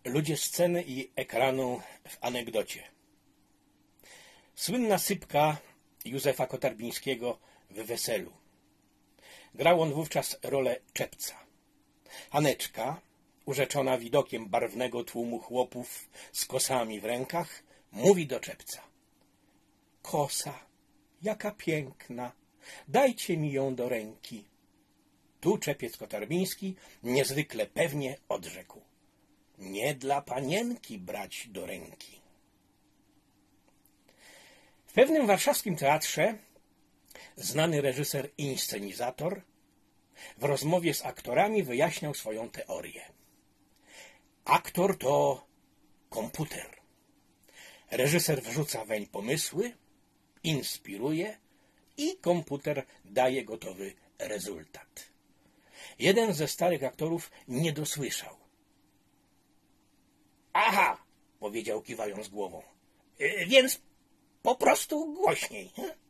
Ludzie sceny i ekranu w anegdocie. Słynna sypka Józefa Kotarbińskiego w Weselu. Grał on wówczas rolę Czepca. Aneczka, urzeczona widokiem barwnego tłumu chłopów z kosami w rękach, mówi do Czepca: kosa, jaka piękna, dajcie mi ją do ręki. Tu Czepiec Kotarbiński niezwykle pewnie odrzekł: nie dla panienki brać do ręki. W pewnym warszawskim teatrze znany reżyser i inscenizator w rozmowie z aktorami wyjaśniał swoją teorię. Aktor to komputer. Reżyser wrzuca weń pomysły, inspiruje i komputer daje gotowy rezultat. Jeden ze starych aktorów nie dosłyszał. Aha, powiedział kiwając głową. Więc po prostu głośniej.